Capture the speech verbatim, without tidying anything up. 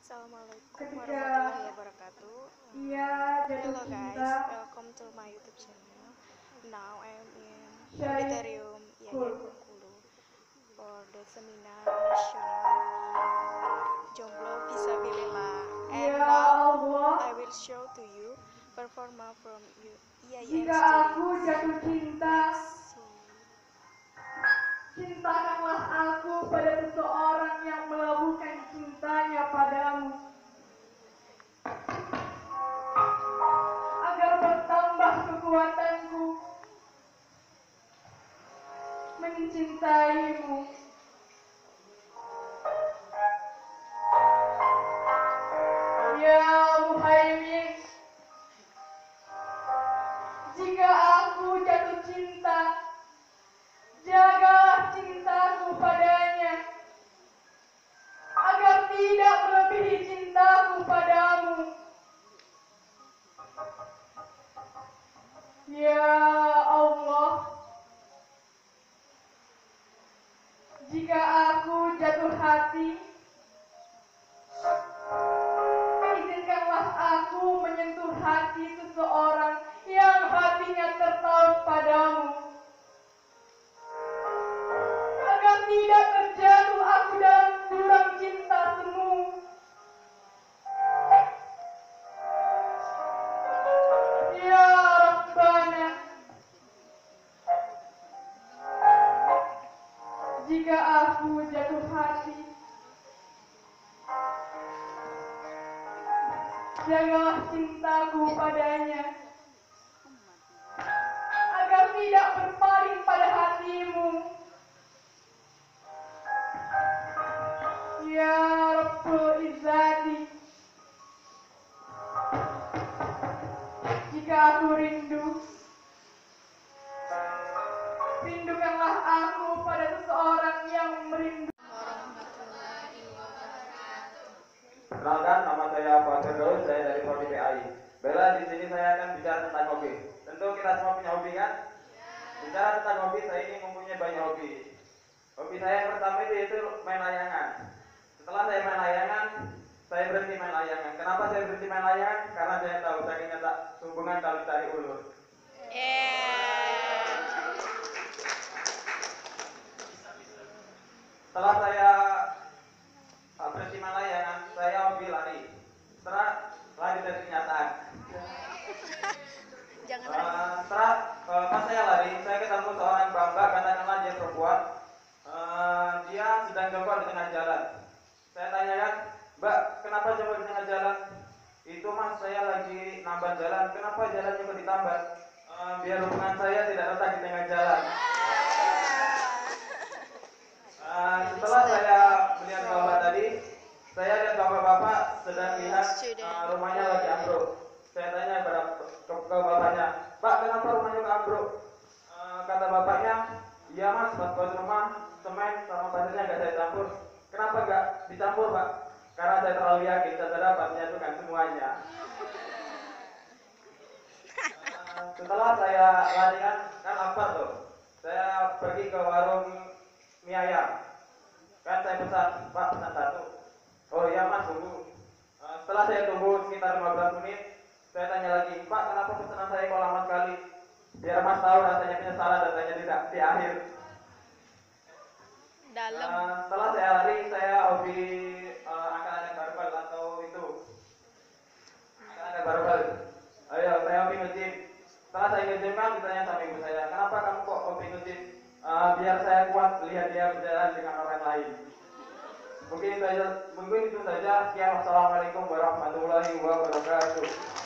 Assalamualaikum ketika warahmatullahi wabarakatuh. ia jatuh Hello cinta. guys, welcome to my YouTube channel. Now I am in Sharing auditorium Yayan cool. Bengkulu for the seminar national Jomblo Fisabilillah. And Ya now I Allah, will show to you performa from I A I M jika aku students. jatuh cinta, Let's see. cintakanlah aku pada seseorang yang melabuhkan cintanya padamu, agar bertambah kekuatanku mencintaimu. Ya Muhaimin, jika aku jatuh cinta, jagalah cintaku padanya, agar tidak melebihi cintaku padamu. Ya Allah, jika aku jatuh hati, izinkanlah aku menyentuh hati seseorang yang hatinya tertaut padamu, agar tidak terjatuh aku dalam jurang cinta semu. Ya Rabbana, jika aku jatuh hati, jagalah cintaku padanya, agar tidak berpaling pada hatimu. Ya Rabbul Izzati, jika aku rindu, rindukanlah aku pada seseorang yang merindu. Warahmatullahi wabarakatuh. Kenalkan, nama saya Fuad Firdaus, saya dari Prodi P A I. Bella, di sini saya akan bicara tentang hobi. Tentu kita semua punya hobi kan? Bicara tentang hobi, saya ini mempunyai banyak hobi. Hobi saya yang pertama itu yaitu main layangan. Setelah saya main layangan, saya berhenti main layangan. Kenapa saya berhenti main layangan? Karena saya tahu saya ingin tak sumbangan kalau ditarik ulur. Yeah. Setelah saya uh, berhenti main layangan, saya hobi lari. Setelah lari dari kenyataan. Jangan Uh, setelah uh, pas saya lari, saya ketemu seorang mbak-mbak, katakanlah dia perempuan. Uh, dia sedang jongkok di tengah jalan. Saya tanyakan, Mbak, kenapa jongkok di tengah jalan? Itu mas, saya lagi nambah jalan. Kenapa jalannya kok ditambah? Uh, biar hubungan saya tidak retak di tengah jalan. Uh, setelah saya melihat bapak tadi, saya lihat bapak-bapak sedang lihat uh, rumahnya lagi ambruk. Saya tanya kepada ke, ke bapaknya, Pak, kenapa rumahnya ambruk? Uh, kata bapaknya, iya mas, pas buat rumah semen sama pasirnya nggak saya campur. Kenapa nggak dicampur Pak? Karena saya terlalu yakin saya dapat menyatukan semuanya. Uh, setelah saya latihan kan lapar tuh, saya pergi ke warung mie ayam. Kan saya pesan, Pak pesan satu. Oh iya mas, tunggu. Uh, setelah saya tunggu sekitar lima belas menit, saya tanya lagi, Pak kenapa pesanan saya kok lama sekali? Biar mas tahu rasanya penyesalan datanya tidak di akhir. dalam. Uh, setelah saya lari, saya hobi uh, angkat-angkat barbel atau itu angkat-angkat barbel. Ayo, saya hobi nge-gym. Setelah saya nge-gym kan ditanya sama ibu saya, kenapa kamu kok hobi nge-gym? Uh, biar saya kuat lihat dia berjalan dengan orang lain. Mungkin itu saja, mungkin itu saja. Sekian, wassalamualaikum warahmatullahi wabarakatuh.